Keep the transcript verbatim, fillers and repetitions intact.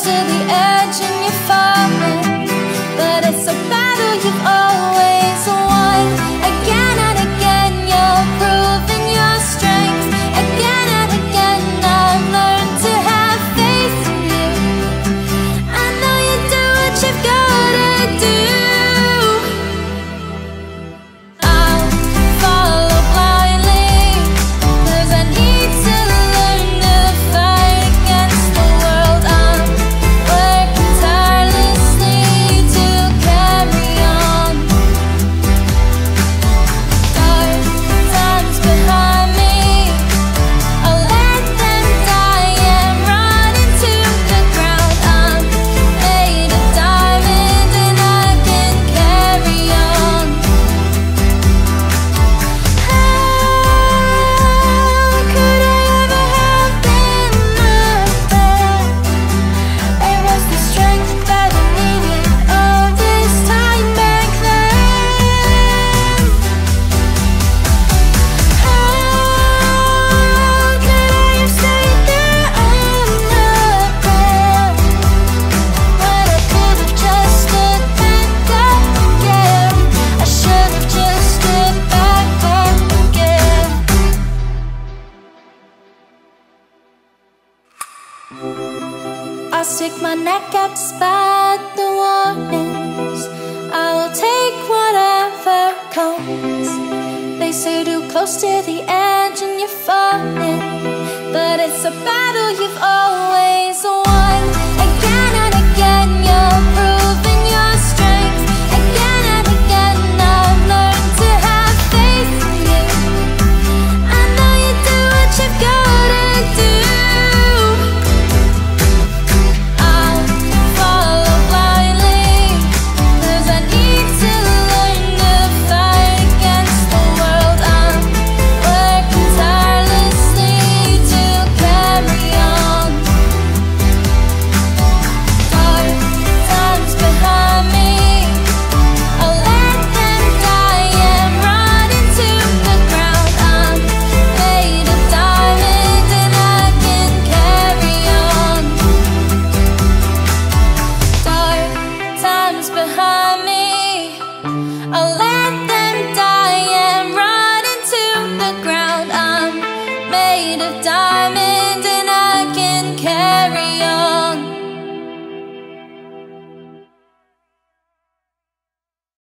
to the edge and you're falling, but it's a battle you've always won. Again and again you're proving your strength. Again and again I've learned to have faith in you. I know you do what you've gotta do. I'll follow blindly, 'cause I need to learn to fight against the world. I'm working tirelessly to carry on. Dark times behind me, I'll let them die and run into the ground. I'm made of diamond and I can carry on. How could I ever have been like that? It was the strength that I needed all this time back then. How could I have stayed there on the ground when I could have just stood back up again? I should have just stood back up again. I'll stick my neck out despite the warnings. I will take whatever comes. They say too close to the edge and you're falling, but it's a battle you've